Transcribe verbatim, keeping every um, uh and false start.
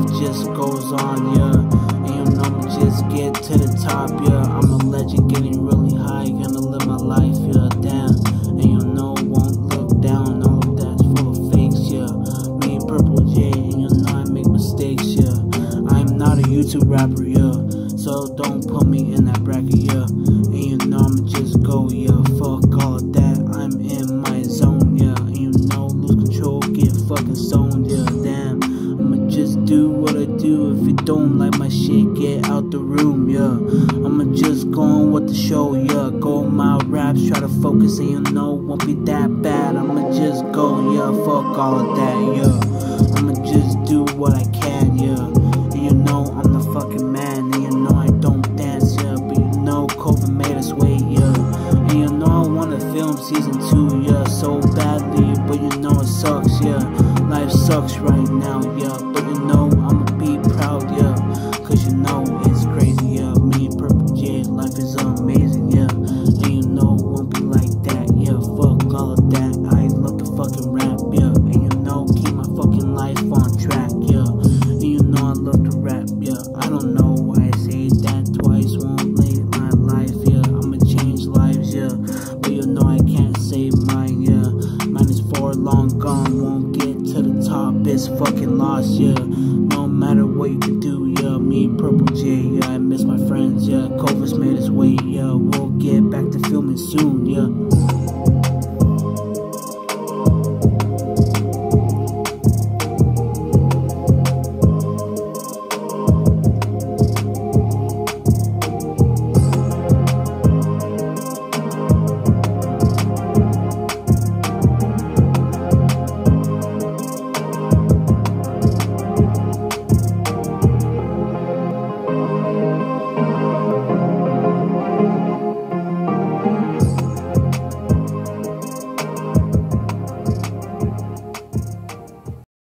life just goes on, yeah. And you know I'ma just get to the top, yeah. I'm a legend, getting really high, gonna live my life, yeah, damn. And you know won't look down, all of that's full of fakes, yeah. Me and Purple J, and you know I make mistakes, yeah. I'm not a YouTube rapper, yeah, so don't put me in that bracket, yeah. And you know I'ma just go, yeah, fuck all of that, I'm in my zone, yeah. And you know lose control, get fucking stoned, yeah, damn. I'ma just do what I do, if you don't like my shit, get out the room, yeah. I'ma just go on with the show, yeah. Go my raps, try to focus, and you know won't be that bad. I'ma just go, yeah, fuck all of that, yeah. I'ma just do what I can, yeah. And you know I'm the fucking man, and you know I don't dance, yeah. But you know COVID made us wait, yeah. And you know I wanna film season two, yeah, so badly, but you know it sucks, yeah. Life sucks right now, yeah. But you know I'ma be proud, yeah. Cause you know it's crazy, yeah. Me and Purple J, life is amazing, yeah. And you know it won't be like that, yeah. Fuck all of that, I love the fucking rap, yeah. And you know keep my fucking life on track, yeah. And you know I love to rap, yeah. I don't know